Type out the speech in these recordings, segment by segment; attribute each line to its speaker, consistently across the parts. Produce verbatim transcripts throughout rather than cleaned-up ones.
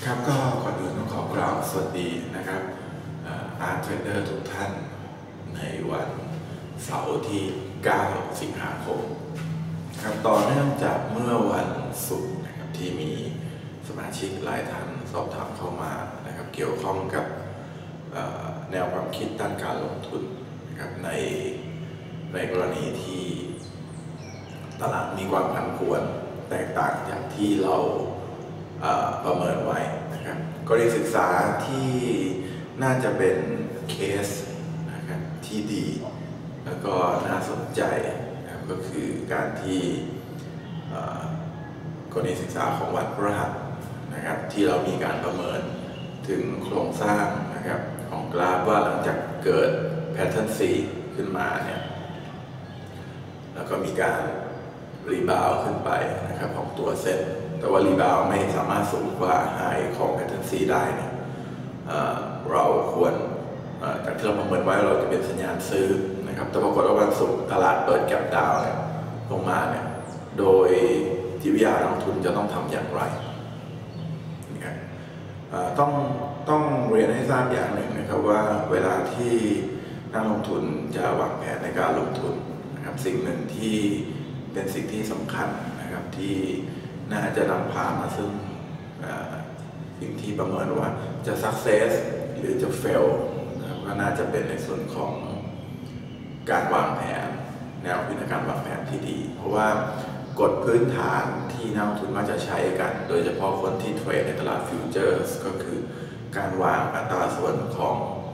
Speaker 1: ครับก็ก่อนอื่นต้องขอกล่าวสวัสดีนะครับอาร์ตเทรดเดอร์ทุกท่านในวันเสาร์ที่เก้าสิงหาคมครับต่อเนื่องจากเมื่อวันศุกร์นะครับที่มีสมาชิกหลายท่านสอบถามเข้ามานะครับเกี่ยวข้องกับแนวความคิดด้านการลงทุนนะครับในในกรณีที่ตลาดมีความผันผวนแตกต่างจากที่เราประเมินไว้นะครับกรณีศึกษาที่น่าจะเป็นเคสนะครับที่ดีแล้วก็น่าสนใจนะครับก็คือการที่กรณีศึกษาของวันพฤหัสนะครับที่เรามีการประเมินถึงโครงสร้างนะครับของกราฟว่าหลังจากเกิดแพทเทิร์น C ขึ้นมาเนี่ยแล้วก็มีการรีบาวขึ้นไปนะครับของตัวเซ็ตแต่ว่ารีบาวไม่สามารถสูงกว่าไฮของแพทเทิร์น C ได้เนี่ยเราควรจากที่เราประเมินไว้เราจะเป็นสัญญาณซื้อนะครับแต่ปรากฏว่าวันศุกร์ตลาดเปิดแก็ปดาวน์เนี่ยลงมาเนี่ยโดยจิตวิทยานักลงทุนจะต้องทำอย่างไรนะครับต้องต้องเรียนให้ทราบอย่างหนึ่งนะครับว่าเวลาที่นักลงทุนจะวางแผนในการลงทุนนะครับสิ่งหนึ่งที่เป็นสิ่งที่สำคัญนะครับที่น่าจะนำพามาซึ่งสิ่งที่ประเมินว่าจะ success หรือจะ fail นะครับก็น่าจะเป็นในส่วนของการวางแผนแนวคิดในการวางแผนที่ดีเพราะว่ากฎพื้นฐานที่นักลงทุนมักจะใช้กันโดยเฉพาะคนที่เทรดในตลาดฟิวเจอร์สก็คือการวางอัตราส่วนของ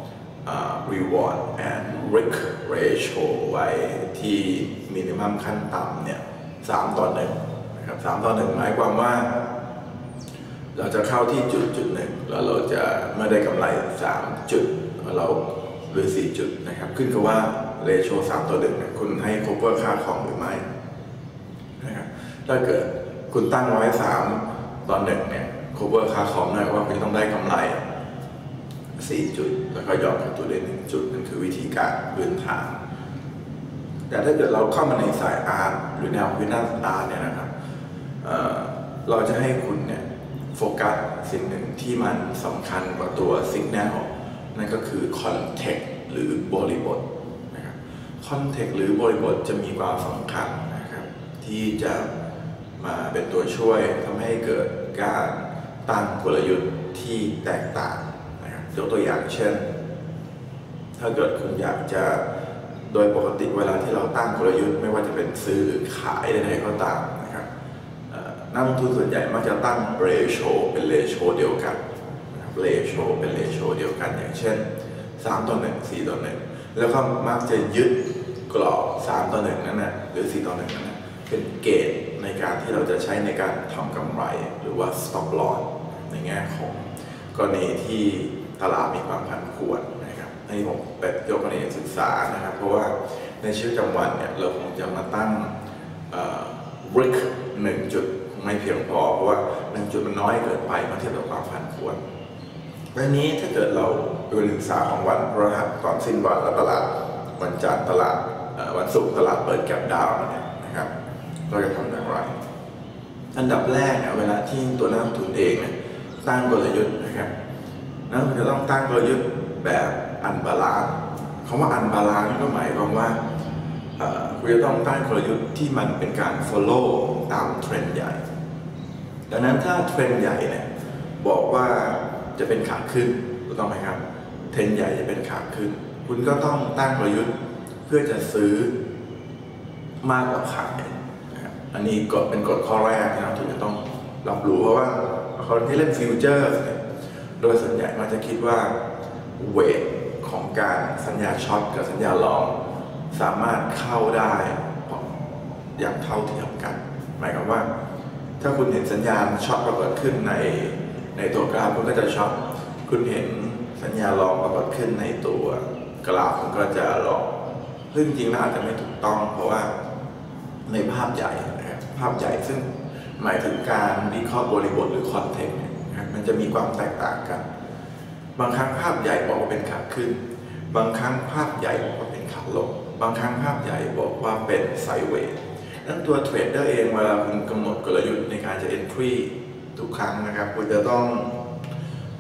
Speaker 1: reward and risk ratio ไว้ที่มินิมัมขั้นต่ำเนี่ยสามต่อหนึ่งนะครับสามต่อหนึ่งหมายความว่าเราจะเข้าที่จุดจุดหนึ่งแล้วเราจะเมื่อได้กำไรสามจุดเราหรือสี่จุดนะครับขึ้นกับว่าเรโชสามต่อหนึ่งคุณให้ cover ค่าของหรือไม่นะครับถ้าเกิดคุณตั้งไว้สามต่อหนึ่งเนี่ย cover ค่าของหน่อยว่าคุณต้องได้กำไรสี่จุดแล้วก็ยอมกับตัวเด่นหนึ่งจุดนั่นคือวิธีการพื้นฐานแต่ถ้าเกิดเราเข้ามาในสายอาร์ตหรือแนววินาศอาร์ตเนี่ยนะครับ เ, เราจะให้คุณเนี่ยโฟกัสสิ่งหนึ่งที่มันสำคัญกว่าตัวสิกแนลนั่นก็คือคอนเทกต์หรือบริบทนะครับคอนเทกต์หรือบริบทจะมีความสำคัญนะครับที่จะมาเป็นตัวช่วยทำให้เกิดการตั้งกลยุทธ์ที่แตกต่างนะครับยกตัวอย่างเช่นถ้าเกิดคุณอยากจะโดยปกติเวลาที่เราตั้งกลยุทธ์ไม่ว่าจะเป็นซื้อหรือขายใดๆก็ตามนะครับนักลงทุนส่วนใหญ่มักจะตั้งเรโชเป็นเรโชเดียวกันเรโชเป็นเรโชเดียวกันอย่างเช่นสามต่อหนึ่ง สี่ต่อหนึ่งแล้วก็มักจะยึดกรอบสามต่อหนึ่งนั่นนะหรือสี่ต่อหนึ่งนั่นนะเป็นเกณฑ์ในการที่เราจะใช้ในการทำกำไรหรือว่า stop loss ในแง่ของกรณีที่ตลาดมีความผันผวนนะครับในผมเป็นยกกรณีศึกษานะครับเพราะว่าในชีวิตประจำวันเนี่ยเราคงจะมาตั้งริกหนึ่งจุดไม่เพียงพอเพราะว่าหนึ่งจุดมันน้อยเกินไปเมื่อเทียบกับความผันผวนวันนี้ถ้าเกิดเราดูศึกษาของวันพฤหัสตอนสิ้นวันและตลาดวันจันทร์ตลาดวันศุกร์ตลาดเปิดแก็ปดาวน์เนี่ยนะครับเราจะทำอย่างไรอันดับแรกเนี่ยเวลาที่ตัวนักลงทุนเองเนี่ยตั้งกลยุทธ์นะครับนักลงทุนจะต้องตั้งกลยุทธ์แบบอันบาลานซ์คำว่าอันบาลานซ์ก็หมายความว่าคุณจะต้องตั้งกลยุทธ์ที่มันเป็นการ follow ตามเทรนด์ใหญ่ดังนั้นถ้าเทรนด์ใหญ่เนี่ยบอกว่าจะเป็นขาขึ้นถูกต้องไหมครับเทรนด์ใหญ่จะเป็นขาขึ้นคุณก็ต้องตั้งกลยุทธ์เพื่อจะซื้อมากกว่าขายนะครับอันนี้กฎเป็นกฎข้อแรกนะครับที่จะต้องรับรู้เพราะว่าคนที่เล่นฟิวเจอร์เนี่ยโดยส่วนใหญ่มันจะคิดว่าเวทของการสัญญาช็อตกับสัญญาลองสามารถเข้าได้อย่างเท่าเทียมกันหมายความว่าถ้าคุณเห็นสัญญาณช็อตปรากฏขึ้นในในตัวกราฟคุณก็จะช็อตคุณเห็นสัญญาลองปรากฏขึ้นในตัวกราฟคุณก็จะลองซึ่งจริงๆแล้วอาจจะไม่ถูกต้องเพราะว่าในภาพใหญ่นะครับภาพใหญ่ซึ่งหมายถึงการวิเคราะห์บริบทหรือคอนเทกต์นะครับมันจะมีความแตกต่างกันบางครั้งภาพใหญ่บอกว่าเป็นขาขึ้นบางครั้งภาพใหญ่บอกว่าเป็นขาลงบางครั้งภาพใหญ่บอกว่าเป็นไซด์เวย์นั้นตัวเทรดเดอร์เองเวลาคุณกำหนดกลยุทธ์ในการจะ entry ทุกครั้งนะครับคุณจะต้อง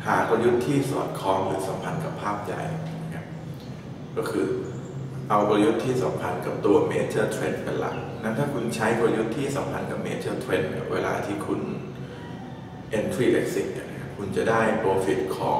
Speaker 1: หากลยุทธ์ที่สอดคล้องหรือสัมพันธ์กับภาพใหญ่นะครับก็คือเอากลยุทธ์ที่สัมพันธ์กับตัว major trend เป็นหลักนั้นถ้าคุณใช้กลยุทธ์ที่สัมพันธ์กับ major trend เวลาที่คุณ entry exit เนี่ยคุณจะได้ profit ของ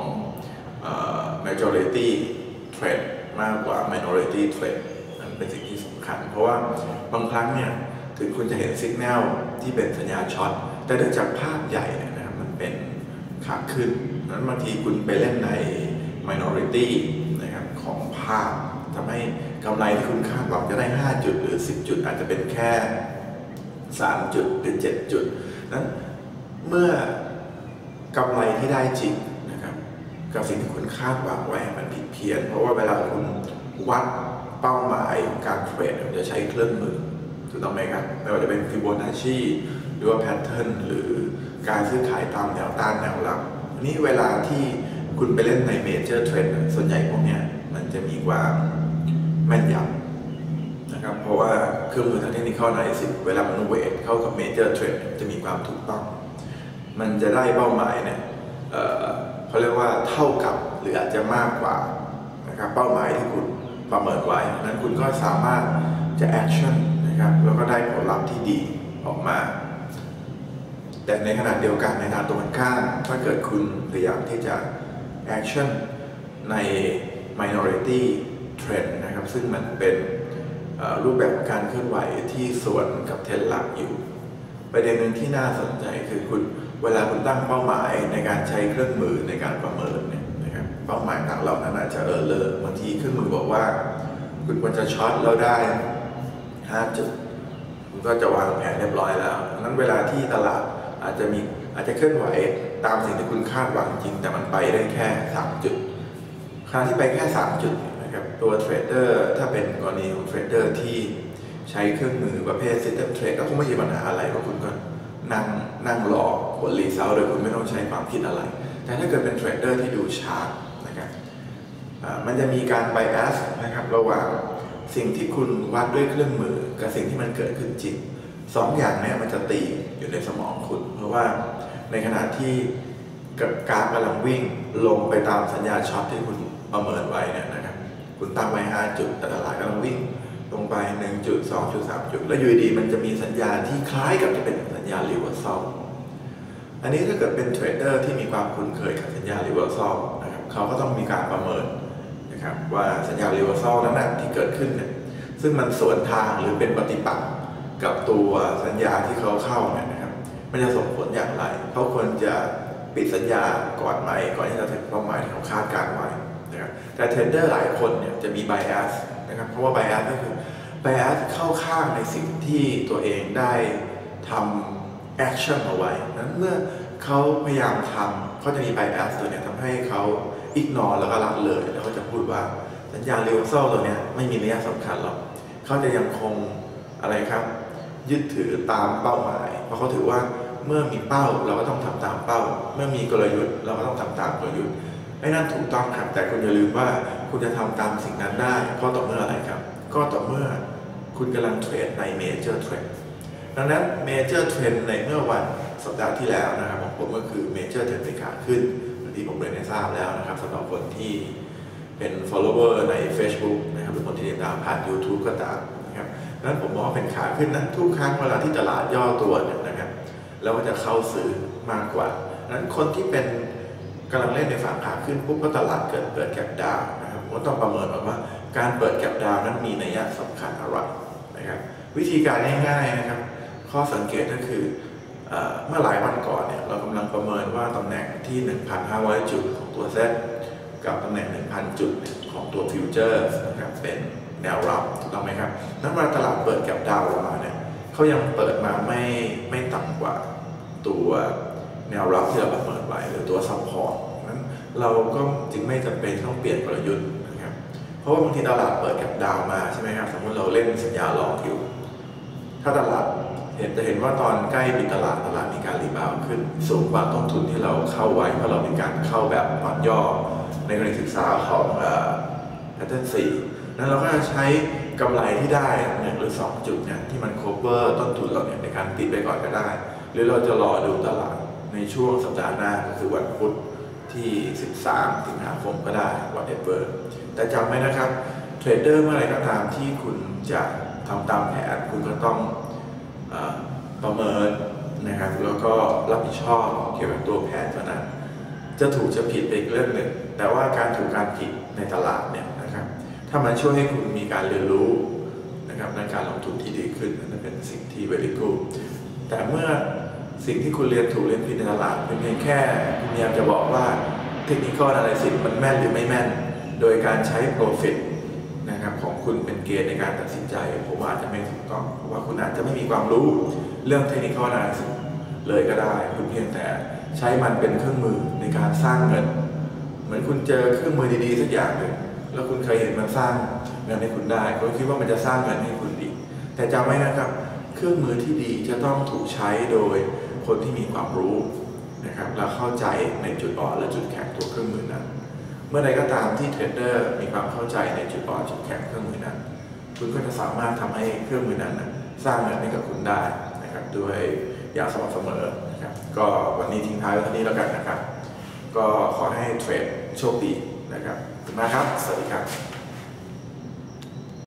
Speaker 1: majority trend มากกว่า minority trend นั่นเป็นสิ่งที่สำคัญเพราะว่าบางครั้งเนี่ยถึงคุณจะเห็นสัญญาณที่เป็นสัญญาณช็อตแต่เนื่องจากภาพใหญ่นะครับมันเป็นขาขึ้นนั้นบางทีคุณไปเล่นใน minority นะครับของภาพทำให้กำไรที่คุณคาดหวังจะได้ห้าจุดหรือสิบจุดอาจจะเป็นแค่สามจุดหรือเจ็ดจุดนั้นเมื่อกำไรที่ได้จริงนะครับกับสิ่งที่คุณคาดหวังไว้มันผิดเพี้ยนเพราะว่าเวลาคุณวัดเป้าหมายของการเทรดจะใช้เครื่องมือถูกต้องไหมครับไม่ว่าจะเป็นฟิโบนัชชีหรือว่าแพทเทิร์นหรือการซื้อขายตามแนวต้านแนวรับนี่เวลาที่คุณไปเล่นในเมเจอร์เทรนด์ส่วนใหญ่พวกนี้มันจะมีความแม่นยำนะครับเพราะว่าเครื่องมือทางเทคนิคอล analysis เวลามันเวทเข้ากับเมเจอร์เทรนด์จะมีความถูกต้องมันจะได้เป้าหมายเนี่ย เอ่อ เขาเรียกว่าเท่ากับหรืออาจจะมากกว่านะครับเป้าหมายที่คุณประเมินไว้นั้นคุณก็สามารถจะแอคชั่นนะครับแล้วก็ได้ผลลัพธ์ที่ดีออกมาแต่ในขณะเดียวกันในทางตรงกันข้ามถ้าเกิดคุณพยายามที่จะแอคชั่นใน minority trend นะครับซึ่งมันเป็นรูปแบบการเคลื่อนไหวที่สวนกับเทรนด์หลักอยู่ประเด็นหนึ่งที่น่าสนใจคือคุณเวลาคุณตั้งเป้าหมายในการใช้เครื่องมือในการประเมินเนี่ยนะครับเป้าหมายต่างเรานั้นอาจจะเออเลอร์บางทีเครื่องมือบอกว่าคุณควรจะช็อตแล้วได้ห้าจุดคุณก็จะวางแผนเรียบร้อยแล้วนั้นเวลาที่ตลาดอาจจะมีอาจจะเคลื่อนไหวตามสิ่งที่คุณคาดหวังจริงแต่มันไปได้แค่สามจุดขณะที่ไปแค่สามจุดนะครับตัวเทรดเดอร์ถ้าเป็นกรณีของเทรดเดอร์ที่ใช้เครื่องมือประเภท System Trade ก็คงไม่มีปัญหาอะไรเพราะคุณก็นั่งนั่งรอผลรีเซลโดยคุณไม่ต้องใช้ความคิดอะไรแต่ถ้าเกิดเป็นเทรดเดอร์ที่ดูชาร์ตนะครับมันจะมีการไบแอสนะครับระหว่างสิ่งที่คุณวัดด้วยเครื่องมือกับสิ่งที่มันเกิดขึ้นจริงสองอย่างนี้มันจะตีอยู่ในสมองคุณเพราะว่าในขณะที่กราฟกำลังวิ่งลงไปตามสัญญาณช็อตที่คุณประเมินไว้เนี่ยนะครับคุณตั้งไว้ห้าจุดแต่ตลาดกำลังวิ่งลงไปหนึ่งจุด สองจุด สามจุดแล้วอยู่ดีมันจะมีสัญญาณที่คล้ายกับจะเป็นสัญญาณรีเวอร์ซัลอันนี้ถ้าเกิดเป็นเทรดเดอร์ที่มีความคุ้นเคยกับสัญญาณรีเวอร์ซัลนะครับเขาก็ต้องมีการประเมินนะครับว่าสัญญาณรีเวอร์ซัลนั้นนะที่เกิดขึ้นเนี่ยซึ่งมันสวนทางหรือเป็นปฏิปักษ์กับตัวสัญญาที่เขาเข้าเนี่ยนะครับมันจะส่งผลอย่างไรเขาควรจะปิดสัญญาก่อนไหมก่อนที่จะถึงเป้าหมายที่เขาคาดการไว้นะครับแต่เทรดเดอร์หลายคนเนี่ยจะมี bias นะครับเพราะว่า bias ก็คือ bias เข้าข้างในสิ่งที่ตัวเองได้ทำ action เอาไว้นั้นเมื่อเขาพยายามทำเขาจะมี bias ตัวนี้ทำให้เขา ignore แล้วก็ละเลยแล้วเขาจะพูดว่าสัญญาณ reversal ตัวนี้ไม่มีนัยสำคัญหรอกเขาจะยังคงอะไรครับยึดถือตามเป้าหมายเพราะเขาถือว่าเมื่อมีเป้าเราก็ต้องทำตามเป้าเมื่อมีกลยุทธ์เราก็ต้องทำตามกลยุทธ์ไอ้นั่นถูกต้องครับแต่คุณอย่าลืมว่าคุณจะทำตามสิ่งนั้นได้เพราะต่อเมื่ออะไรครับก็ต่อเมื่อคุณกำลังเทรดใน major trend ดังนั้น major trend ในเมื่อวันสัปดาห์ที่แล้วนะครับของผมก็คือ major trend ในขาขึ้นที่ผมเรียนให้ทราบแล้วนะครับสำหรับคนที่เป็น follower ใน Facebook นะครับหรือคนที่ติดตามผ่าน YouTube ก็ตามนะครับนั้นผมมองว่าเป็นขาขึ้นนั้นทุกครั้งเวลาที่ตลาดย่อตัวเนี่ยนะครับแล้วก็จะเข้าซื้อมากกว่านั้นคนที่เป็นกำลังเล่นในฝั่งขาขึ้นปุ๊บก็ตลาดเกิดเปิดแก็ปดาวนะครับก็ต้องประเมินว่าการเปิดแก็ปดาวนั้นมีนัยสำคัญอะไรนะครับวิธีการง่ายๆนะครับข้อสังเกตก็คือเมื่อหลายวันก่อนเนี่ยเรากำลังประเมินว่าตำแหน่งที่ หนึ่งพันห้าร้อย จุดของตัวเซ็ตกับตำแหน่ง หนึ่งพัน จุดของตัวฟิวเจอร์นะครับเป็นแนวรับถูกต้องไหมครับนั้นเวลาตลาดเปิดแก็ปดาวลงมาเนี่ยเขายังเปิดมาไม่ไม่ต่ำกว่าตัวแนวรับที่เราประเมินไว้หรือตัวซัพพอร์ตนั้นเราก็จึงไม่จำเป็นต้องเปลี่ยนกลยุทธ์นะครับเพราะว่าบางทีตลาดเปิดแก็ปดาวมาใช่ไหมครับสมมติเราเล่นสัญญาหลอกอยู่ถ้าตลาดเห็นจะเห็นว่าตอนใกล้ปิดตลาดตลาดมีการรีบาวด์ขึ้นสูงกว่าต้นทุนที่เราเข้าไว้เพราะเราเป็นการเข้าแบบตอนย่อในกรณีศึกษาของแพทเทิร์นสี่นั้นเราก็จะใช้กำไรที่ได้หนึ่งหรือสองจุดเนี่ยที่มัน cover ต้นทุนเราเนี่ยในการปิดไปก่อนก็ได้หรือเราจะรอดูตลาดในช่วงสัปดาห์หน้าก็คือวันพุธทที่สิบสามสิงหาคมก็ได้ whatever แต่จำไว้นะครับเทรดเดอร์เมื่อไรก็ตามที่คุณจะทำตามแผนคุณก็ต้องเอ่อประเมินนะครับแล้วก็รับผิดชอบเกี่ยวกับตัวแผนเท่านั้นจะถูกจะผิดเป็นอีกเรื่องหนึ่งแต่ว่าการถูกการผิดในตลาดเนี่ยนะครับถ้ามันช่วยให้คุณมีการเรียนรู้นะครับในการลงทุนที่ดีขึ้นนั่นเป็นสิ่งที่ very good แต่เมื่อสิ่งที่คุณเรียนถูกเรียนผิดในตลาดเป็นเพียงแค่คุณพยายามจะบอกว่าเทคนิคอลอะไรสิมันแม่นหรือไม่แม่นโดยการใช้ profit นะครับของคุณเป็นเกณฑ์ในการตัดสินใจผมอาจจะไม่ถูกต้องเพราะว่าคุณอาจจะไม่มีความรู้เรื่องเทคนิคอลอะไรสิเลยก็ได้คุณเพียงแต่ใช้มันเป็นเครื่องมือในการสร้างเงินเหมือนคุณเจอเครื่องมือดีๆสักอย่างหนึ่งแล้วคุณเคยเห็นมันสร้างเงินให้คุณได้คุณคิดว่ามันจะสร้างเงินให้คุณอีกแต่จำไว้นะครับเครื่องมือที่ดีจะต้องถูกใช้โดยคนที่มีความรู้นะครับและเข้าใจในจุดอ่อนและจุดแข็งตัวเครื่องมือนั้นเมื่อใดก็ตามที่เทรดเดอร์มีความเข้าใจในจุดอ่อนจุดแข็งเครื่องมือนั้นคุณก็จะสามารถทำให้เครื่องมือนั้นสร้างเงินให้กับคุณได้นะครับด้วยอย่างสม่ำเสมอนะครับก็วันนี้ทิ้งท้ายไว้เท่านี้แล้วกันนะครับก็ขอให้เทรดโชคดีนะครับขอบคุณมากครับสวัสดีครับ